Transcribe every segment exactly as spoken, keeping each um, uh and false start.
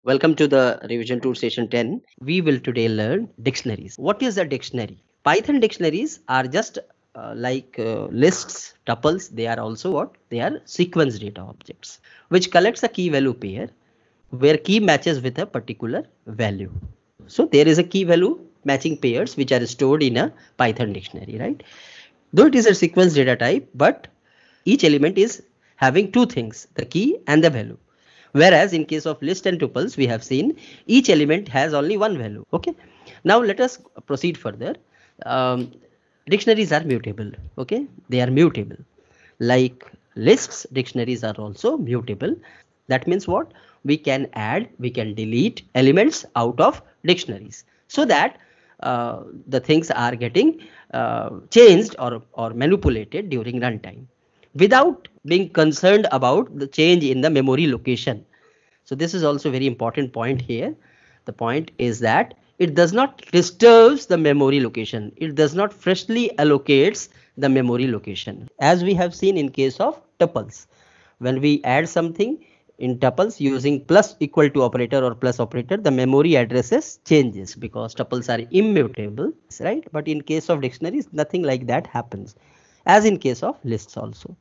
Welcome to the revision tool session ten. We will today learn dictionaries. What is a dictionary? Python dictionaries are just uh, like uh, lists, tuples. They are also what? They are sequence data objects, which collects a key value pair where key matches with a particular value. So there is a key value matching pairs which are stored in a Python dictionary, right? Though it is a sequence data type, but each element is having two things, the key and the value. Whereas in case of list and tuples, we have seen each element has only one value. Okay. Now let us proceed further. Um, dictionaries are mutable. Okay. They are mutable. Like lists, dictionaries are also mutable. That means what? We can add, we can delete elements out of dictionaries so that uh, the things are getting uh, changed or, or manipulated during runtime without being concerned about the change in the memory location. So this is also a very important point here. The point is that it does not disturbs the memory location. It does not freshly allocates the memory location. As we have seen in case of tuples. When we add something in tuples using plus equal to operator or plus operator, the memory addresses changes because tuples are immutable, right? But in case of dictionaries, nothing like that happens, as in case of lists also.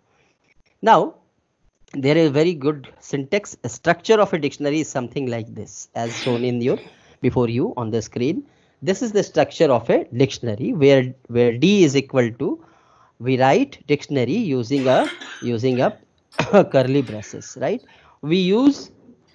Now, there is a very good syntax structure of a dictionary is something like this, as shown in your before you on the screen. This is the structure of a dictionary where where D is equal to, we write dictionary using a using a curly braces, right? We use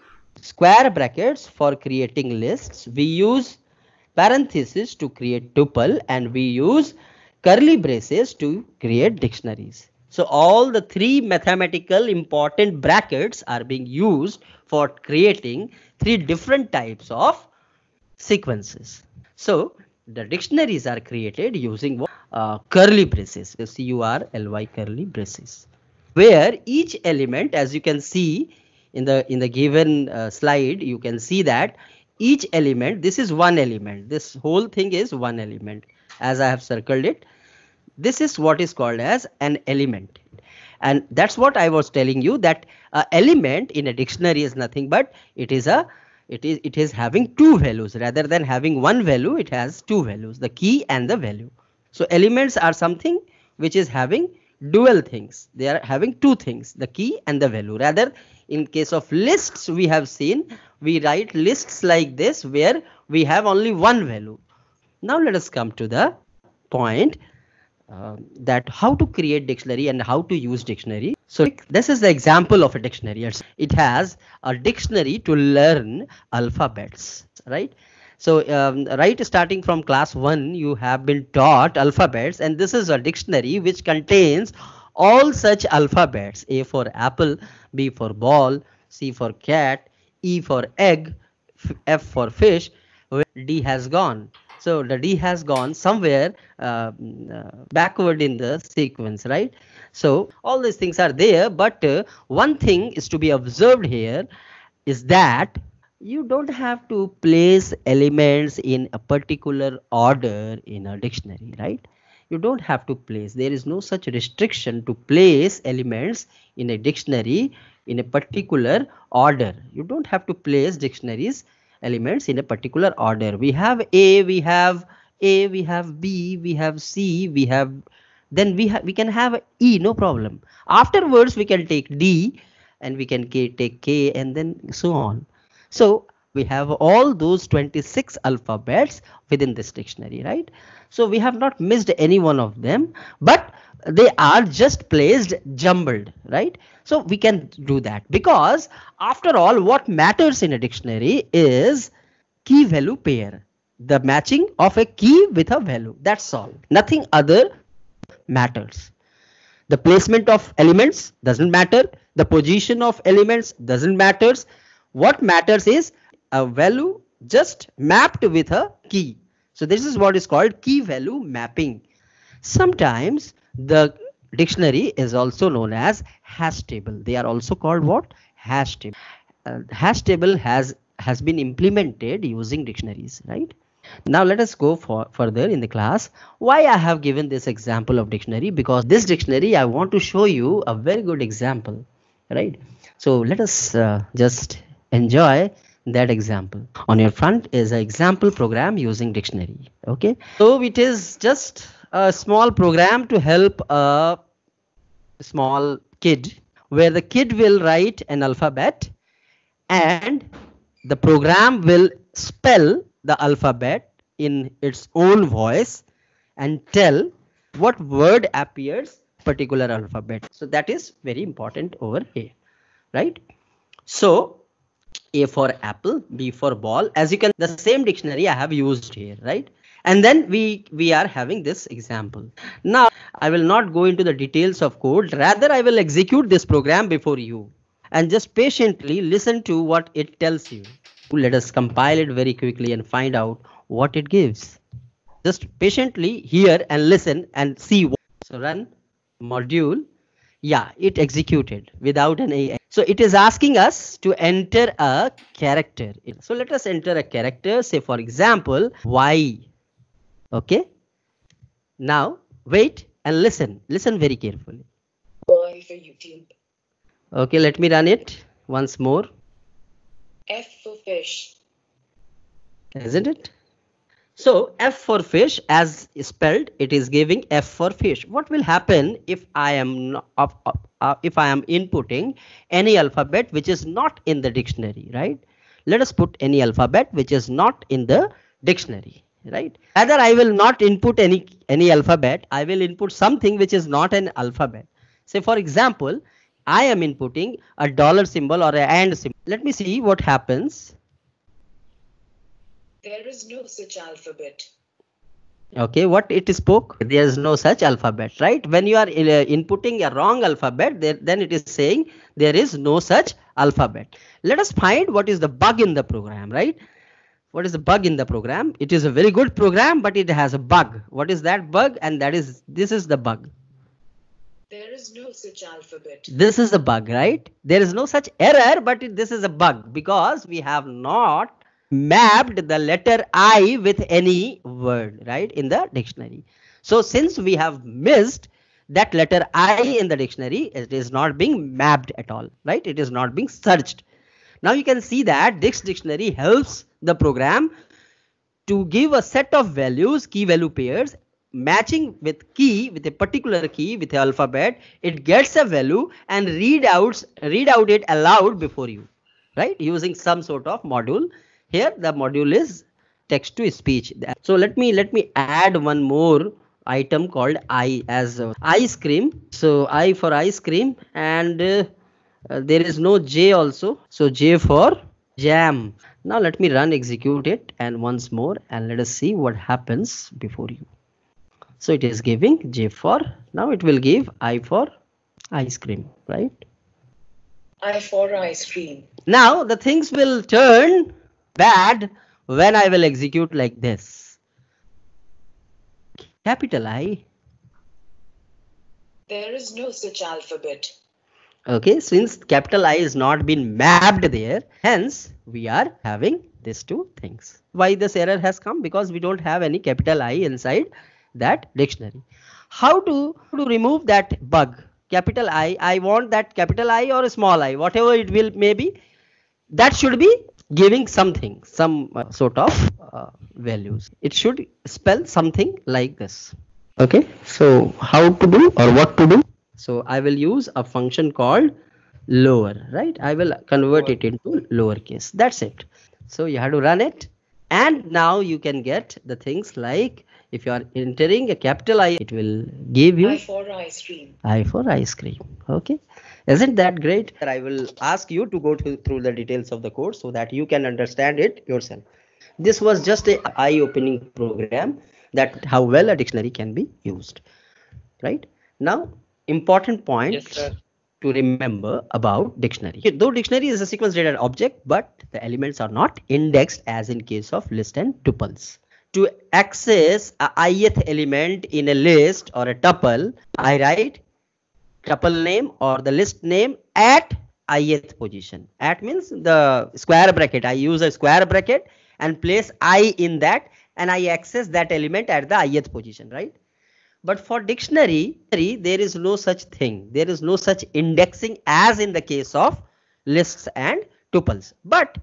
square brackets for creating lists. We use parentheses to create tuple, and we use curly braces to create dictionaries. So all the three mathematical important brackets are being used for creating three different types of sequences. So the dictionaries are created using uh, curly braces, C U R L Y curly braces, where each element, as you can see in the in the given uh, slide, you can see that each element, this is one element, this whole thing is one element, as I have circled it. This is what is called as an element, and that's what I was telling you, that uh, element in a dictionary is nothing but it is a it is it is having two values rather than having one value. It has two values, the key and the value. So elements are something which is having dual things. They are having two things, the key and the value. Rather, in case of lists, we have seen we write lists like this where we have only one value. Now let us come to the point, uh, that how to create dictionary and how to use dictionary. So this is the example of a dictionary. It has a dictionary to learn alphabets, right? So um, right starting from class one, you have been taught alphabets, and this is a dictionary which contains all such alphabets: A for apple, B for ball, C for cat, E for egg, F for fish, where D has gone. So the D has gone somewhere uh, uh, backward in the sequence, right? So all these things are there, but uh, one thing is to be observed here is that you don't have to place elements in a particular order in a dictionary, right? You don't have to place. There is no such restriction to place elements in a dictionary in a particular order. You don't have to place dictionaries elements in a particular order. We have A, we have A, we have B, we have C, we have, then we have we can have E, no problem. Afterwards, we can take D, and we can K, take K, and then so on. So we have all those twenty-six alphabets within this dictionary, right? So we have not missed any one of them, but they are just placed jumbled, right? So we can do that because after all, what matters in a dictionary is key value pair, the matching of a key with a value. That's all. Nothing other matters. The placement of elements doesn't matter. The position of elements doesn't matter. What matters is a value just mapped with a key. So this is what is called key value mapping. Sometimes the dictionary is also known as hash table. They are also called what? Hash table. Uh, hash table has has been implemented using dictionaries, right? Now let us go for further in the class. Why I have given this example of dictionary? Because this dictionary I want to show you a very good example, right? So let us uh, just enjoy that example. On your front is an example program using dictionary. Okay, so it is just a small program to help a small kid, where the kid will write an alphabet and the program will spell the alphabet in its own voice and tell what word appears particular alphabet. So that is very important over here, right? So A for apple, B for ball, as you can, the same dictionary I have used here, right? And then we we are having this example. Now I will not go into the details of code, rather I will execute this program before you and just patiently listen to what it tells you. Let us compile it very quickly and find out what it gives. Just patiently hear and listen and see. So run module. Yeah, it executed without an A. So it is asking us to enter a character. So let us enter a character, say for example, Y. Okay. Now wait and listen. Listen very carefully. Y for YouTube. Okay, let me run it once more. F for fish. Isn't it? So F for fish, as spelled, it is giving F for fish. What will happen if I am not, uh, uh, if I am inputting any alphabet which is not in the dictionary, right? Let us put any alphabet which is not in the dictionary, right? Either I will not input any any alphabet, I will input something which is not an alphabet. Say for example, I am inputting a dollar symbol or a and symbol. Let me see what happens. There is no such alphabet. Okay, what it spoke? There is no such alphabet, right? When you are uh, inputting a wrong alphabet, there, then it is saying there is no such alphabet. Let us find what is the bug in the program, right? What is the bug in the program? It is a very good program, but it has a bug. What is that bug? And that is, this is the bug. There is no such alphabet. This is the bug, right? There is no such error, but it, this is a bug because we have not mapped the letter I with any word, right, in the dictionary. So since we have missed that letter I in the dictionary, it is not being mapped at all, right? It is not being searched. Now you can see that this dictionary helps the program to give a set of values, key value pairs, matching with key, with a particular key, with the alphabet. It gets a value and read out, read out it aloud before you, right, using some sort of module. Here the module is text to speech. So let me let me add one more item called I as uh, ice cream. So I for ice cream, and uh, uh, there is no J also. So J for jam. Now let me run execute it and once more, and let us see what happens before you. So it is giving J for, now it will give I for ice cream, right? I for ice cream. Now the things will turn bad when I will execute like this. Capital I. There is no such alphabet. Okay, since capital I is not been mapped there, hence we are having these two things. Why this error has come? Because we don't have any capital I inside that dictionary. How to, to remove that bug? Capital I, I want that capital I or a small I, whatever it will maybe, that should be giving something, some uh, sort of uh, values. It should spell something like this. Okay, so how to do or what to do? So I will use a function called lower, right? I will convert it into lowercase. That's it. So you have to run it, and now you can get the things like, if you are entering a capital I, it will give you I for ice cream. I for ice cream. Okay, isn't that great? I will ask you to go to, through the details of the code so that you can understand it yourself. This was just a eye-opening program that how well a dictionary can be used, right? Now, important point Yes, to remember about dictionary. Though dictionary is a sequence data object, but the elements are not indexed as in case of list and tuples. To access a ith element in a list or a tuple, I write tuple name or the list name at ith position. At means the square bracket. I use a square bracket and place I in that, and I access that element at the ith position, right? But for dictionary, there is no such thing. There is no such indexing as in the case of lists and tuples. But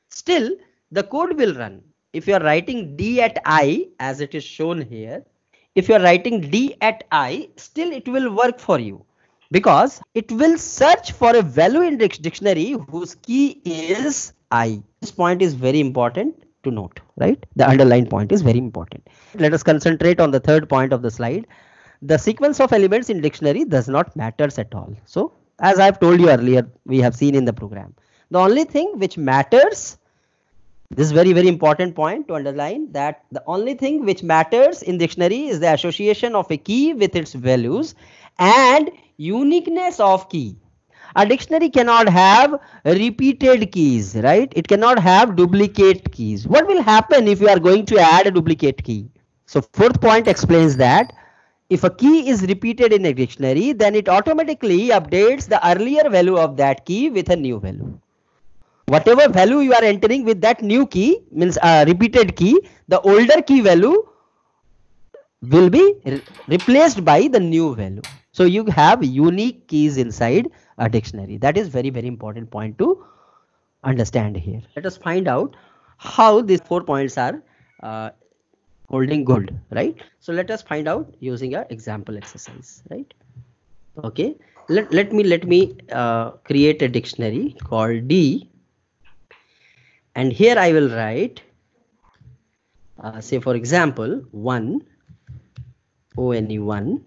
still the code will run. If you are writing D at I, as it is shown here, if you are writing D at I, still it will work for you, because it will search for a value in dictionary whose key is I. This point is very important to note, right? The underlined point is very important. Let us concentrate on the third point of the slide. The sequence of elements in dictionary does not matters at all. So as I've told you earlier, we have seen in the program, the only thing which matters, this is very very important point to underline, that the only thing which matters in dictionary is the association of a key with its values and uniqueness of key. A dictionary cannot have repeated keys, right? It cannot have duplicate keys. What will happen if you are going to add a duplicate key? So fourth point explains that if a key is repeated in a dictionary, then it automatically updates the earlier value of that key with a new value. Whatever value you are entering with that new key, means a repeated key, the older key value will be re replaced by the new value. So you have unique keys inside a dictionary. That is very very important point to understand here. Let us find out how these four points are uh, holding good, right? So let us find out using an example exercise, right? Okay, let, let me let me uh, create a dictionary called D, and here I will write uh, say for example one, O N E one,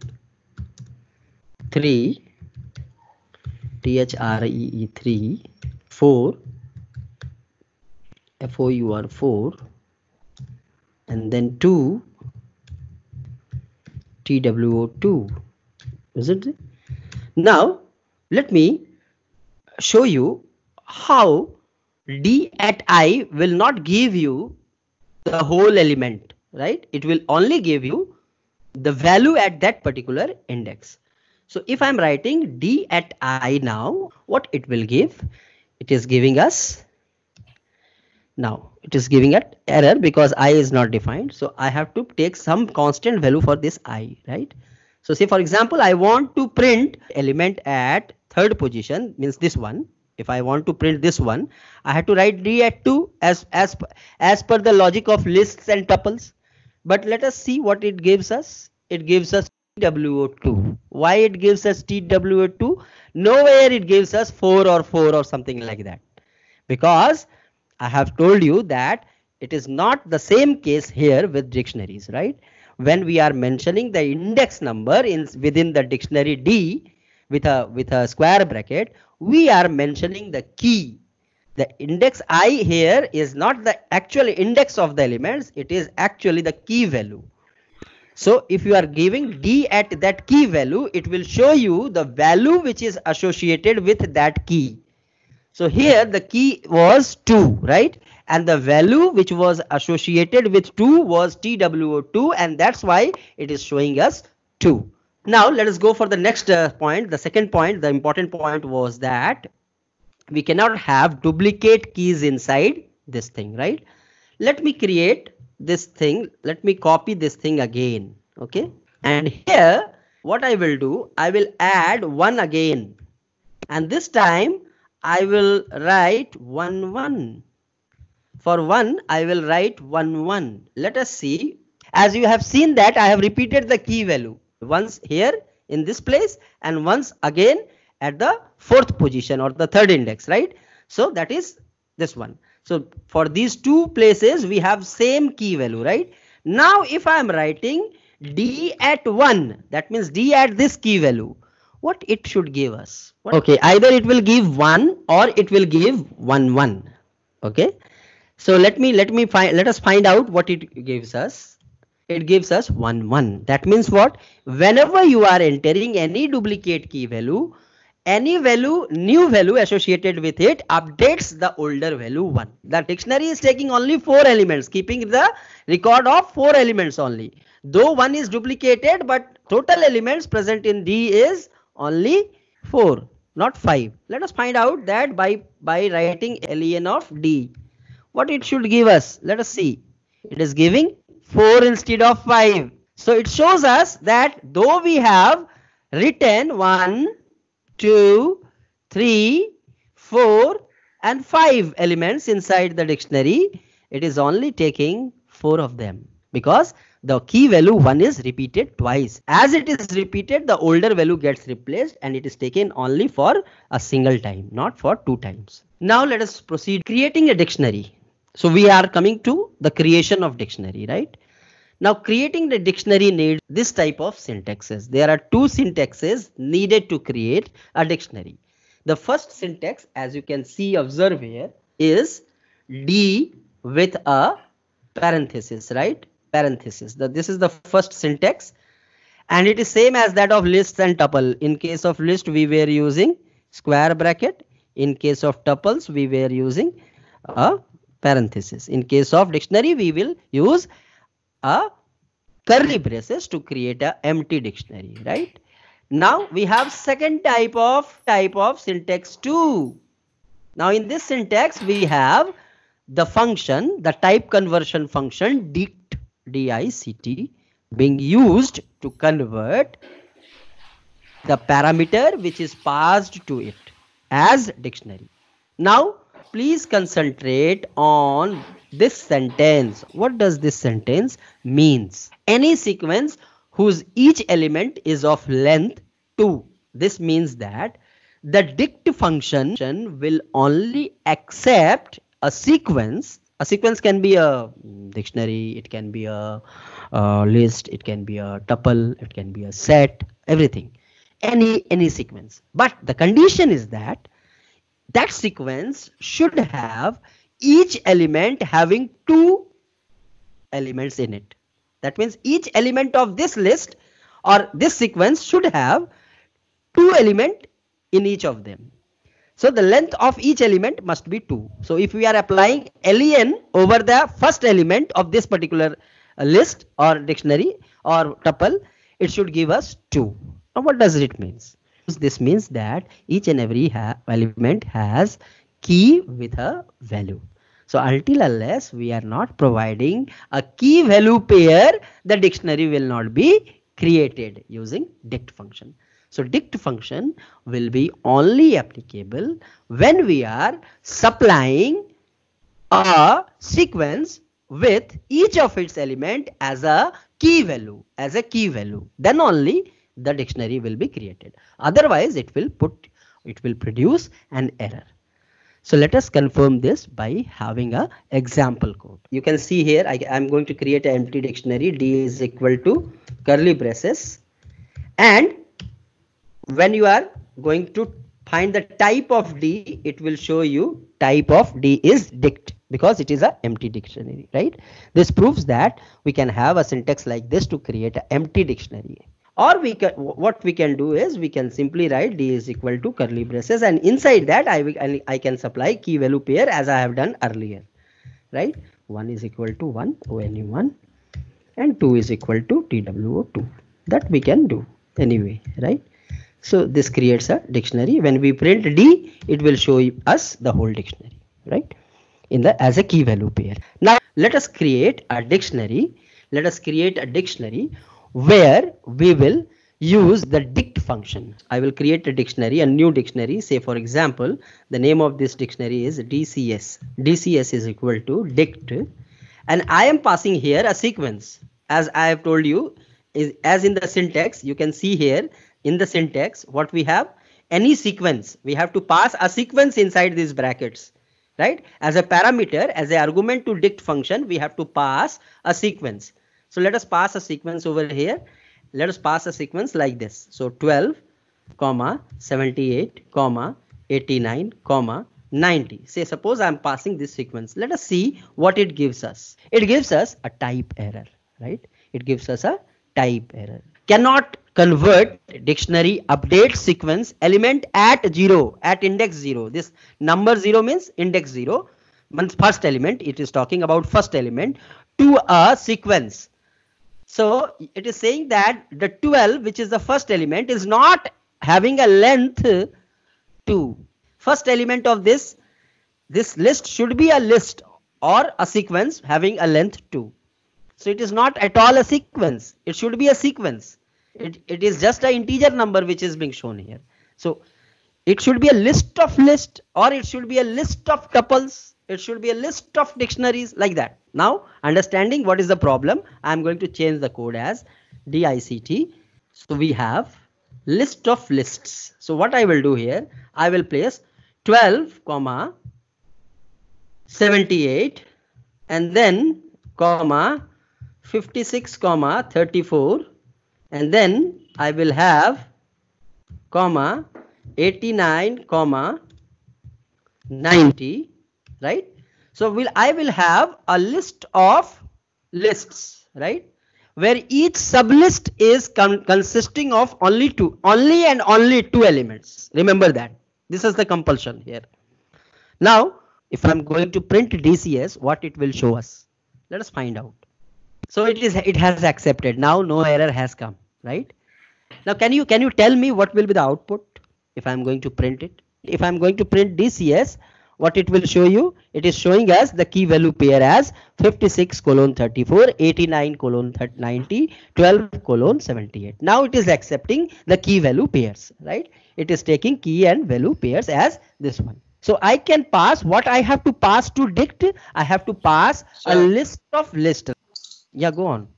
three, T H R E E three, four, F O U R four, and then two, T W O two, isn't it? Now let me show you how D at I will not give you the whole element, right? It will only give you the value at that particular index. So if I'm writing D at I now, what it will give? It is giving us, now it is giving an error because I is not defined. So I have to take some constant value for this I, right? So say for example, I want to print element at third position, means this one. If I want to print this one, I have to write D at two as, as, as per the logic of lists and tuples. But let us see what it gives us. It gives us T W O two. Why it gives us T W O two? Nowhere it gives us four or four or something like that. Because I have told you that it is not the same case here with dictionaries, right? When we are mentioning the index number in within the dictionary D with a with a square bracket, we are mentioning the key. The index I here is not the actual index of the elements, it is actually the key value. So if you are giving D at that key value, it will show you the value which is associated with that key. So here the key was two, right? And the value which was associated with two was T W O two, and that's why it is showing us two. Now let us go for the next uh, point. The second point, the important point was that we cannot have duplicate keys inside this thing, right? Let me create this thing. Let me copy this thing again. Okay. And here what I will do, I will add one again. And this time I will write one, one. For one, I will write one, one. Let us see. As you have seen that I have repeated the key value once here in this place and once again at the fourth position or the third index, right? So that is this one. So for these two places we have same key value, right? Now if I am writing D at one, that means D at this key value, what it should give us? What? Okay, either it will give one or it will give one, one. Okay, so let me let me find let us find out what it gives us. It gives us one, one. That means what? Whenever you are entering any duplicate key value, any value, new value associated with it updates the older value one. The dictionary is taking only four elements, keeping the record of four elements only. Though one is duplicated, but total elements present in D is only four, not five. Let us find out that by, by writing len of D. What it should give us? Let us see. It is giving four instead of five. So it shows us that though we have written one, two, three, four, and five elements inside the dictionary, it is only taking four of them, because the key value one is repeated twice. As it is repeated, the older value gets replaced and it is taken only for a single time, not for two times. Now let us proceed creating a dictionary. So we are coming to the creation of dictionary, right? Now creating the dictionary needs this type of syntaxes. There are two syntaxes needed to create a dictionary. The first syntax, as you can see, observe here, is D with a parenthesis, right? Parenthesis. This is the first syntax, and it is same as that of lists and tuple. In case of list, we were using square bracket. In case of tuples, we were using a parenthesis. In case of dictionary, we will use a curly braces to create a empty dictionary, right? Now we have second type of type of syntax too. Now in this syntax we have the function, the type conversion function dict, D I C T, being used to convert the parameter which is passed to it as dictionary. Now please concentrate on this sentence. What does this sentence means? Any sequence whose each element is of length two. This means that the dict function will only accept a sequence. A sequence can be a dictionary, it can be a, a list, it can be a tuple, it can be a set, everything. Any, any sequence. But the condition is that that sequence should have each element having two elements in it. That means each element of this list or this sequence should have two elements in each of them. So the length of each element must be two. So if we are applying len over the first element of this particular list or dictionary or tuple, it should give us two. Now what does it mean? This means that each and every ha element has key with a value. So until unless we are not providing a key value pair, the dictionary will not be created using dict function. So dict function will be only applicable when we are supplying a sequence with each of its element as a key value, as a key value. Then only the dictionary will be created. Otherwise, it will put, it will produce an error. So let us confirm this by having a example code. You can see here, I am going to create an empty dictionary. D is equal to curly braces, and when you are going to find the type of D, it will show you type of D is dict, because it is an empty dictionary, right? This proves that we can have a syntax like this to create an empty dictionary. Or we can, what we can do is we can simply write D is equal to curly braces, and inside that I will I can supply key value pair as I have done earlier, right? one is equal to one, O N E one, and two is equal to T W O two. That we can do anyway, right? So this creates a dictionary. When we print D, it will show us the whole dictionary, right? In the as a key value pair. Now let us create a dictionary. Let us create a dictionary where we will use the dict function. I will create a dictionary, a new dictionary. Say for example, the name of this dictionary is D C S. D C S is equal to dict, and I am passing here a sequence. As I have told you, is as in the syntax, you can see here in the syntax what we have. Any sequence, we have to pass a sequence inside these brackets, right? As a parameter, as an argument to dict function, we have to pass a sequence. So let us pass a sequence over here. Let us pass a sequence like this. So twelve, comma, seventy-eight, comma, eighty-nine, comma, ninety. Say suppose I am passing this sequence. Let us see what it gives us. It gives us a type error, right? It gives us a type error. Cannot convert dictionary update sequence element at zero, at index zero. This number zero means index zero. Means first element. It is talking about first element to a sequence. So it is saying that the twelve, which is the first element, is not having a length two. First element of this, this list should be a list or a sequence having a length two. So it is not at all a sequence. It should be a sequence. It, it is just an integer number which is being shown here. So It should be a list of list, or it should be a list of tuples. It should be a list of dictionaries, like that. Now, understanding what is the problem, I am going to change the code as D I C T. So we have list of lists. So what I will do here, I will place twelve comma seventy-eight and then comma fifty-six comma thirty-four, and then I will have comma eighty-nine comma ninety, right? So will I will have a list of lists, right, where each sublist is con consisting of only two, only and only two elements. Remember that. This is the compulsion here. Now, if I'm going to print D C S, what it will show us? Let us find out. So it is, it has accepted. Now no error has come, right? Now can you can you tell me what will be the output if I'm going to print it? If I'm going to print D C S, what it will show you? It is showing us the key value pair as fifty-six colon thirty-four, eighty-nine colon ninety, twelve colon seventy-eight. Now it is accepting the key value pairs, right? It is taking key and value pairs as this one. So I can pass what I have to pass to dict. I have to pass Sir. a list of list. Yeah, go on.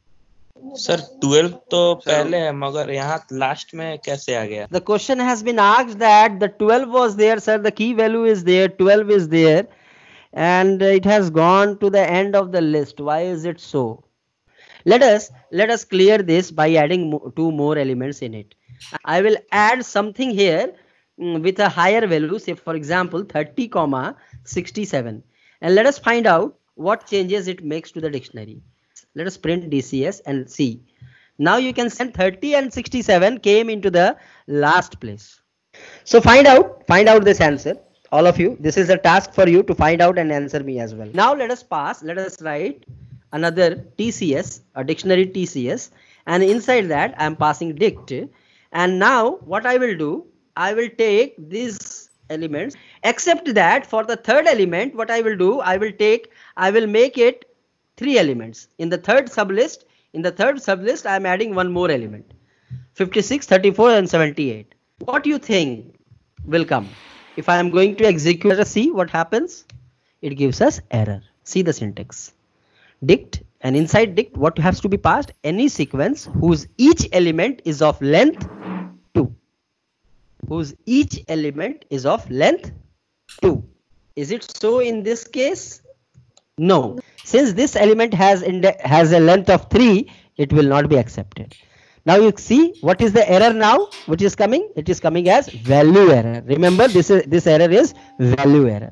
Sir twelve तो पहले है मगर यहाँ last में कैसे आ गया? The question has been asked that the twelve was there, sir. The key value is there, twelve is there, and it has gone to the end of the list. Why is it so? Let us let us clear this by adding mo two more elements in it. I will add something here mm, with a higher value, say for example thirty comma sixty-seven, and let us find out what changes it makes to the dictionary. Let us print D C S and see. Now you can send thirty and sixty-seven came into the last place. So find out, find out this answer. All of you, this is a task for you to find out and answer me as well. Now let us pass, let us write another T C S, a dictionary T C S, and inside that I am passing dict. And now what I will do, I will take these elements, except that for the third element, what I will do, I will take, I will make it three elements. In the third sublist, in the third sublist, I am adding one more element, fifty-six, thirty-four and seventy-eight. What do you think will come? If I am going to execute, let us see what happens. It gives us error. See the syntax. Dict, and inside dict, what has to be passed? Any sequence whose each element is of length two. Whose each element is of length two. Is it so in this case? No. Since this element has has a length of three, it will not be accepted. Now you see what is the error now which is coming? It is coming as value error. Remember, this is this error is value error.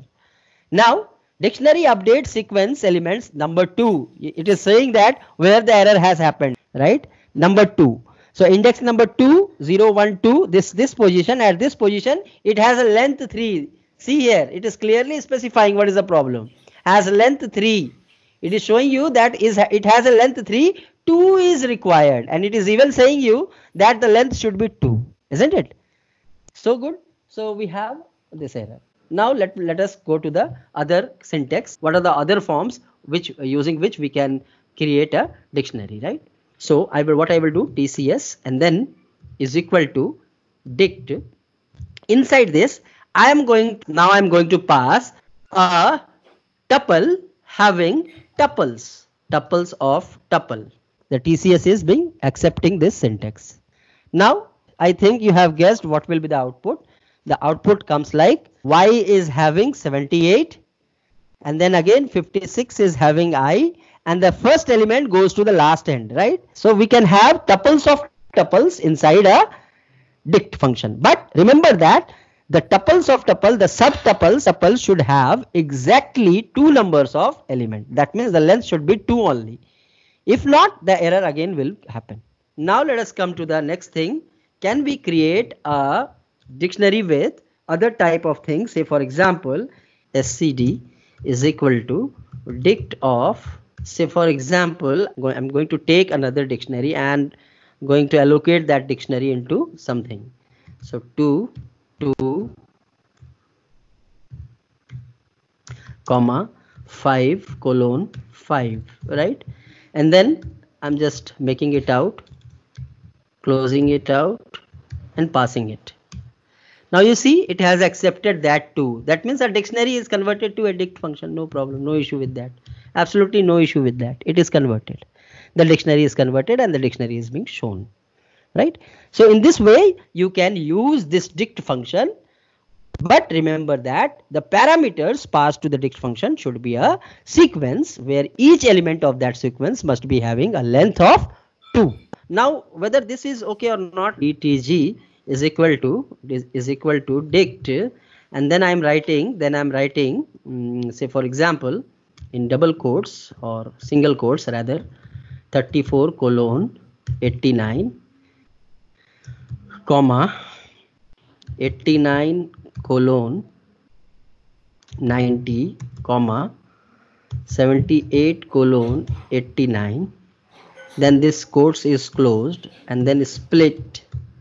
Now dictionary update sequence elements number two. It is saying that where the error has happened, right? Number two. So index number two, zero, one, two, this this position, at this position it has a length three. See here, it is clearly specifying what is the problem. Has length three. It is showing you that is it has a length three, two is required, and it is even saying you that the length should be two, isn't it? So good. So we have this error. Now let let us go to the other syntax. What are the other forms which using which we can create a dictionary, right? So I will what I will do, T C S and then is equal to dict. Inside this I am going now I am going to pass a tuple having tuples, tuples of tuple. The T C S is being accepting this syntax. Now I think you have guessed what will be the output. The output comes like y is having seventy-eight, and then again fifty-six is having I, and the first element goes to the last end, right? So we can have tuples of tuples inside a dict function. But remember that the tuples of tuple, the subtuples tuple should have exactly two numbers of element. That means the length should be two only. If not, the error again will happen. Now let us come to the next thing. Can we create a dictionary with other type of things? Say for example, S C D is equal to dict of, say for example, I'm going to take another dictionary and going to allocate that dictionary into something. So two, two, comma, five, colon, five, right? And then I'm just making it out, closing it out and passing it. Now you see it has accepted that too. That means a dictionary is converted to a dict function. No problem, no issue with that. Absolutely no issue with that. It is converted. The dictionary is converted and the dictionary is being shown. Right? So in this way you can use this dict function, but remember that the parameters passed to the dict function should be a sequence where each element of that sequence must be having a length of two. Now whether this is okay or not, D T G is equal to is, is equal to dict, and then I am writing then I am writing um, say for example in double quotes or single quotes rather, thirty-four colon eighty-nine comma eighty-nine colon ninety comma seventy-eight colon eighty-nine, then this quotes is closed and then split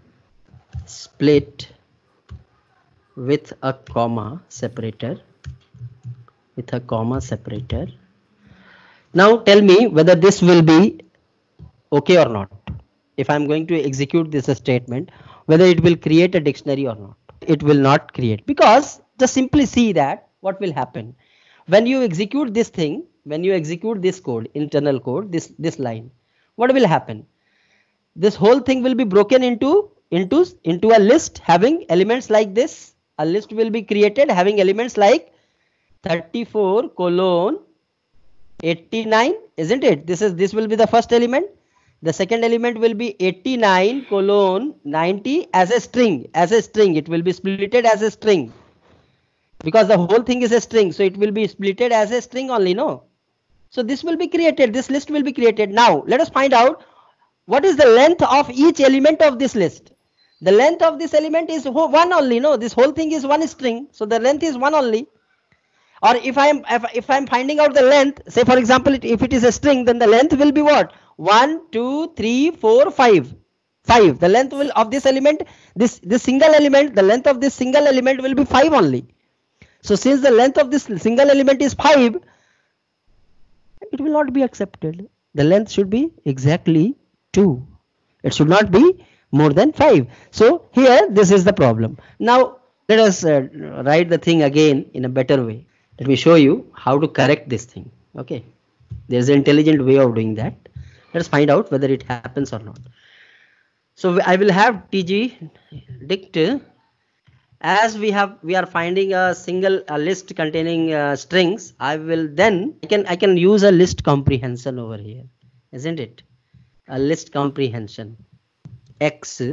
split with a comma separator with a comma separator. Now tell me whether this will be okay or not. If I am going to execute this statement, whether it will create a dictionary or not. It will not create, because just simply see that what will happen when you execute this thing, when you execute this code, internal code, this this line, what will happen? This whole thing will be broken into into into a list having elements like this. A list will be created having elements like thirty-four colon eighty-nine, isn't it? This is this will be the first element. The second element will be eighty-nine colon ninety as a string. As a string, it will be splitted as a string, because the whole thing is a string. So it will be splitted as a string only, no? So this will be created. This list will be created. Now let us find out what is the length of each element of this list. The length of this element is one only, no? This whole thing is one string. So the length is one only. Or if I am if, if I am finding out the length, say for example, if it is a string, then the length will be what? one, two, three, four, five. five. The length will of this element, this, this single element, the length of this single element will be five only. So since the length of this single element is five, it will not be accepted. The length should be exactly two. It should not be more than five. So here this is the problem. Now let us uh, write the thing again in a better way. Let me show you how to correct this thing. Okay. There is an intelligent way of doing that. Let us find out whether it happens or not. So I will have T G dict, as we have we are finding a single a list containing uh, strings. I will then I can I can use a list comprehension over here, isn't it? A list comprehension. X,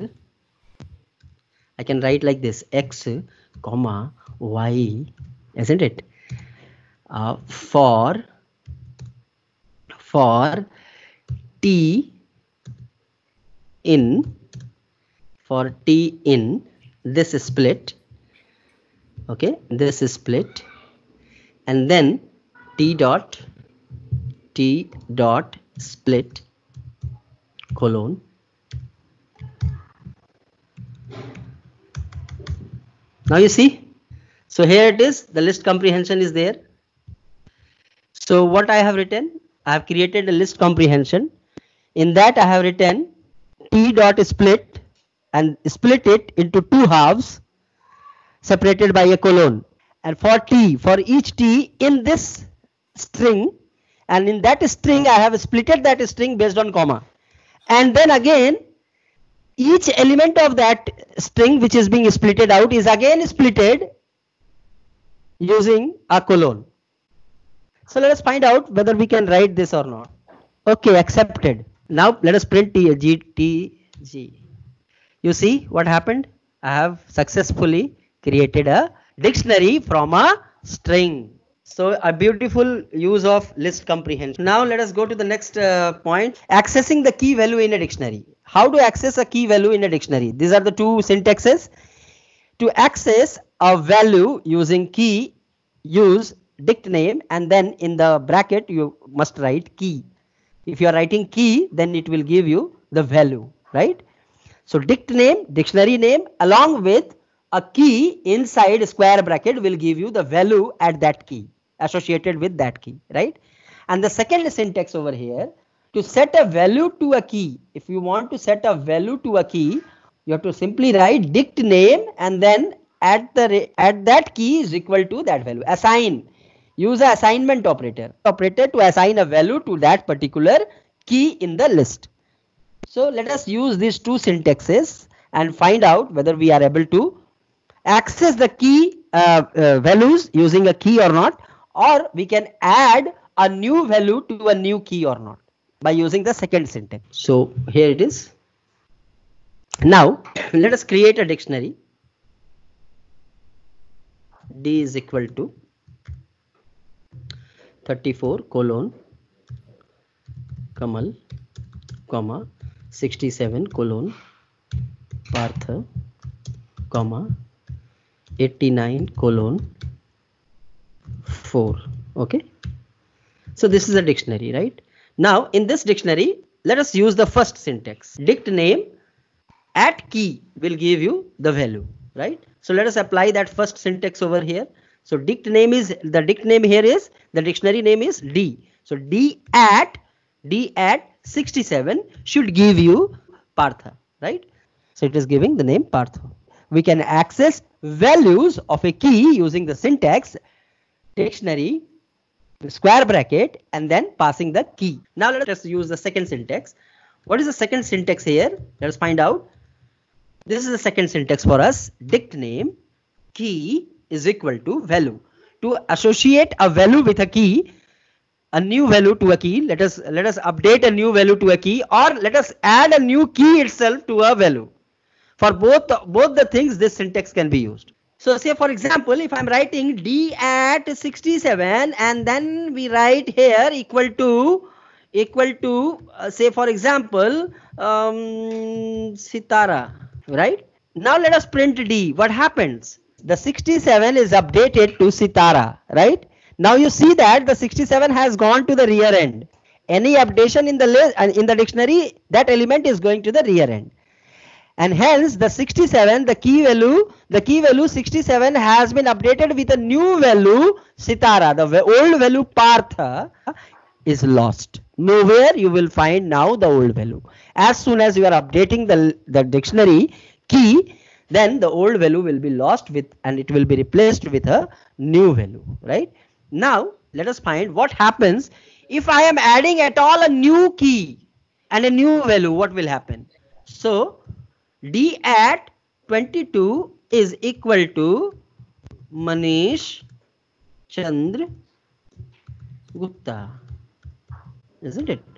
I can write like this: X, comma Y, isn't it? Uh, for for T in for T in this is split, okay, this is split, and then T dot T dot split colon now you see. So here it is, the list comprehension is there. So what I have written, I have created a list comprehension. In that I have written T dot split and split it into two halves separated by a colon, and for T, for each T in this string, and in that string I have splitted that string based on comma, and then again each element of that string which is being splitted out is again splitted using a colon. So let us find out whether we can write this or not. Okay, accepted. Now let us print T G T G. You see what happened? I have successfully created a dictionary from a string. So a beautiful use of list comprehension. Now let us go to the next uh, point, accessing the key value in a dictionary. How to access a key value in a dictionary? These are the two syntaxes. To access a value using key, use dict name, and then in the bracket you must write key. If you are writing key, then it will give you the value, right? So dict name, dictionary name, along with a key inside square bracket will give you the value at that key, associated with that key, right? And the second syntax over here, to set a value to a key, if you want to set a value to a key, you have to simply write dict name and then at the at that key is equal to that value. Assign. Use an assignment operator. Operator to assign a value to that particular key in the list. So let us use these two syntaxes and find out whether we are able to access the key uh, uh, values using a key or not, or we can add a new value to a new key or not by using the second syntax. So here it is. Now let us create a dictionary. D is equal to thirty-four colon Kamal comma sixty-seven colon Partha comma eighty-nine colon four. Okay, so this is a dictionary, right? Now in this dictionary, let us use the first syntax. Dict name at key will give you the value, right? So let us apply that first syntax over here. So dict name is the dict name here is the dictionary name is D. So D at D at sixty-seven should give you Partha, right? So it is giving the name Partha. We can access values of a key using the syntax dictionary square bracket and then passing the key. Now let us use the second syntax. What is the second syntax here? Let us find out. This is the second syntax for us. Dict name key is equal to value. To associate a value with a key, a new value to a key, let us let us update a new value to a key, or let us add a new key itself to a value. For both both the things, this syntax can be used. So say for example, if I'm writing D at sixty-seven and then we write here equal to equal to uh, say for example um, Sitara, right? Now let us print D. What happens? The sixty-seven is updated to Sitara, right? Now you see that the sixty-seven has gone to the rear end. Any updation in the list and in the dictionary, that element is going to the rear end. And hence the sixty-seven, the key value, the key value sixty-seven has been updated with a new value Sitara. The old value Partha is lost. Nowhere you will find now the old value. As soon as you are updating the, the dictionary key, then the old value will be lost with and it will be replaced with a new value, right? Now let us find what happens if I am adding at all a new key and a new value. What will happen? So D at twenty-two is equal to Manish Chandra Gupta, isn't it?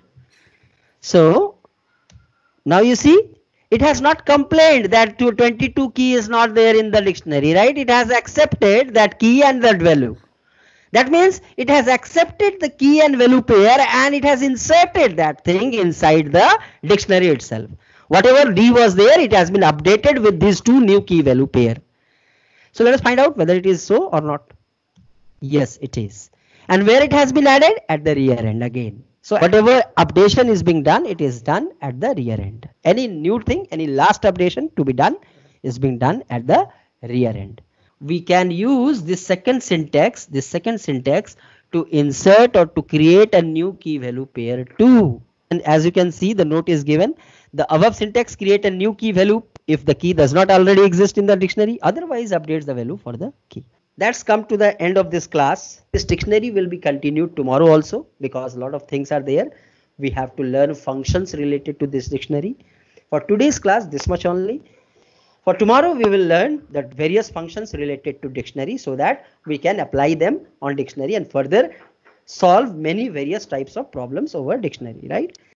So now you see, it has not complained that twenty-two key is not there in the dictionary, right? It has accepted that key and that value. That means it has accepted the key and value pair and it has inserted that thing inside the dictionary itself. Whatever D was there, it has been updated with these two new key value pair. So let us find out whether it is so or not. Yes, it is. And where it has been added? At the rear end again. So whatever updation is being done, it is done at the rear end. Any new thing, any last updation to be done is being done at the rear end. We can use this second syntax, this second syntax to insert or to create a new key value pair too. And as you can see, the note is given. The above syntax create a new key value if the key does not already exist in the dictionary. Otherwise, updates the value for the key. That's come to the end of this class. This dictionary will be continued tomorrow also because a lot of things are there. We have to learn functions related to this dictionary. For today's class, this much only. For tomorrow, we will learn the various functions related to dictionary so that we can apply them on dictionary and further solve many various types of problems over dictionary, right?